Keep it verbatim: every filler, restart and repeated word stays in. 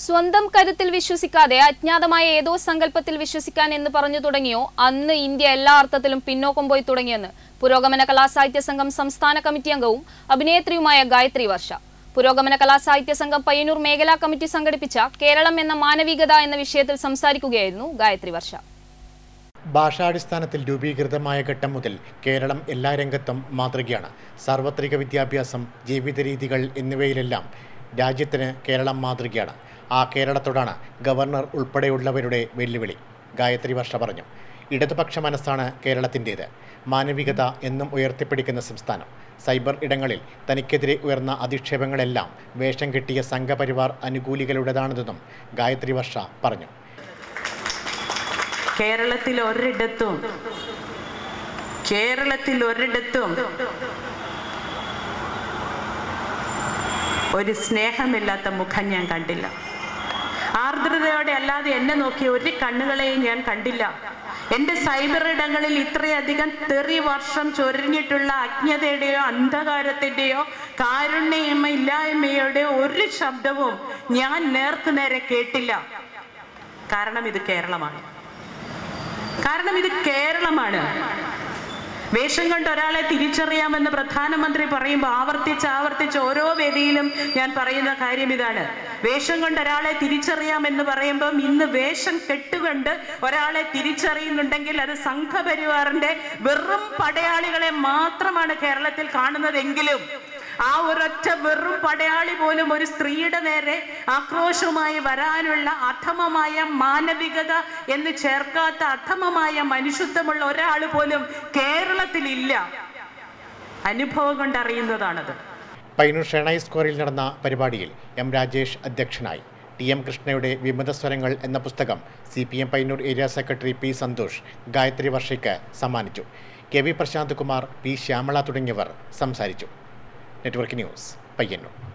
സ്വന്തം കരുത്തിൽ വിശ്വസിക്കാതെ അജ്ഞാതമായ ഏതോ സങ്കല്പത്തിൽ വിശ്വസിക്കാൻ എന്ന് പറഞ്ഞു തുടങ്ങിയോ അന്ന് ഇന്ത്യ എല്ലാ അർത്ഥത്തിലും പിന്നോക്കം പോയി തുടങ്ങിയെന്ന് പുരോഗമന കലാസാഹിത്യ സംഘം സംസ്ഥാന കമ്മിറ്റി അംഗവും അഭിനേത്രിയുമായ ഗായത്രി വർഷ. പുരോഗമന കലാസാഹിത്യ സംഘം പയ്യന്നൂർ മേഖലാ കമ്മിറ്റി സംഘടിപ്പിച്ച കേരളം എന്ന മാനവികത എന്ന വിഷയത്തിൽ സംസാരിക്കുകയായിരുന്നു ഗായത്രി വർഷ. ഭാഷാടിസ്ഥാനത്തിൽ രൂപീകൃതമായ ഘട്ടം മുതൽ കേരളം എല്ലാ രംഗത്തും മാതൃകയാണ്. സാർവത്രിക വിദ്യാഭ്യാസം, ജീവിത രീതികൾ എന്നിവയിലെല്ലാം രാജ്യത്തിന് കേരളം മാതൃകയാണ്. ആ കേരളത്തോടാണ് ഗവർണർ ഉൾപ്പെടെയുള്ളവരുടെ വെല്ലുവിളി. ഗായത്രി വർഷ പറഞ്ഞു. ഇടതുപക്ഷ മനസ്സാണ് കേരളത്തിൻ്റേത്. മാനവികത എന്നും ഉയർത്തിപ്പിടിക്കുന്ന സംസ്ഥാനം. സൈബർ ഇടങ്ങളിൽ തനിക്കെതിരെ ഉയർന്ന അധിക്ഷേപങ്ങളെല്ലാം വേഷം കെട്ടിയ സംഘപരിവാർ അനുകൂലികളുടേതാണെന്നും ഗായത്രി വർഷ പറഞ്ഞു. കേരളത്തിൽ ഒരിടത്തും കേരളത്തിൽ ഒരിടത്തും ഒരു സ്നേഹമില്ലാത്ത മുഖം ഞാൻ കണ്ടില്ല. ആർദ്രതയോടെ അല്ലാതെ എന്നെ നോക്കിയ ഒരു കണ്ണുകളെയും ഞാൻ കണ്ടില്ല. എൻ്റെ സൈബർ ഇടങ്ങളിൽ ഇത്രയധികം തെറി വർഷം ചൊരിഞ്ഞിട്ടുള്ള അജ്ഞതയുടെയോ അന്ധകാരത്തിൻ്റെയോ കാരുണ്യമില്ലായ്മയുടെ ഒരു ശബ്ദവും ഞാൻ നേർക്ക് നേരെ കേട്ടില്ല. കാരണം ഇത് കേരളമാണ്. കാരണം ഇത് കേരളമാണ്. വേഷം കൊണ്ട് ഒരാളെ തിരിച്ചറിയാമെന്ന് പ്രധാനമന്ത്രി പറയുമ്പോൾ ആവർത്തിച്ച് ആവർത്തിച്ച് ഓരോ വേദിയിലും ഞാൻ പറയുന്ന കാര്യം ഇതാണ്. വേഷം കൊണ്ട് ഒരാളെ തിരിച്ചറിയാമെന്ന് പറയുമ്പം ഇന്ന് വേഷം കെട്ടുകൊണ്ട് ഒരാളെ തിരിച്ചറിയുന്നുണ്ടെങ്കിൽ അത് സംഘപരിവാറിന്റെ വെറും പടയാളികളെ മാത്രമാണ് കേരളത്തിൽ കാണുന്നതെങ്കിലും ആ ഒരൊറ്റ വെറും പടയാളി പോലും ഒരു സ്ത്രീയുടെ നേരെ ആക്രോശമായി വരാനുള്ള അധമമായ മാനവികത എന്ന് ചേർക്കാത്ത അധമമായ മനുഷ്യത്വമുള്ള ഒരാൾ പോലും കേരളത്തിലില്ല. അനുഭവം കൊണ്ടറിയുന്നതാണത്. പയ്യന്നൂർ ഷെണൈ സ്ക്വയറിൽ നടന്ന പരിപാടിയിൽ എം രാജേഷ് അധ്യക്ഷനായി. ടി എം കൃഷ്ണയുടെ വിമതസ്വരങ്ങൾ എന്ന പുസ്തകം C P M Payyannur area secretary P Santhosh Gayathri വർഷയ്ക്ക് സമ്മാനിച്ചു. K V Prasanth Kumar, P Shyamala തുടങ്ങിയവർ സംസാരിച്ചു. Network news, Payyanur.